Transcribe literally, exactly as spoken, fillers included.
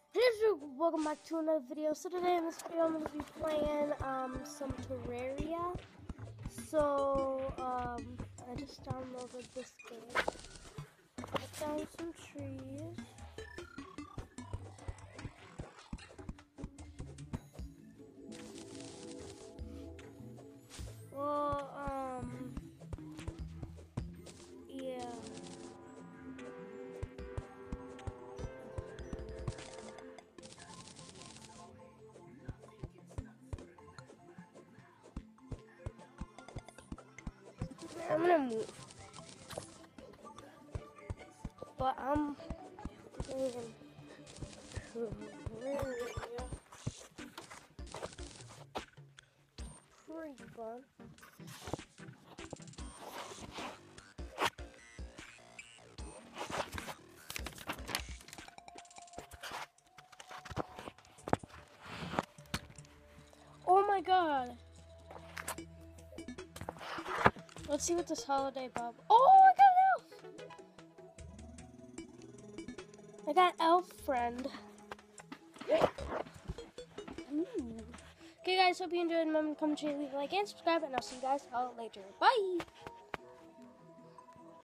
Hey everyone, welcome back to another video. So today in this video I'm going to be playing um, some Terraria. So um, I just downloaded this game. Cut down some trees. Well, um, yeah. I'm gonna move. But I'm playing Terraria. Pretty fun. Oh my god! Let's see what this holiday bob. Oh, I got an elf! I got elf friend. Ooh. Okay, guys, hope you enjoyed. Remember to comment, share, leave a like, and subscribe, and I'll see you guys all later. Bye!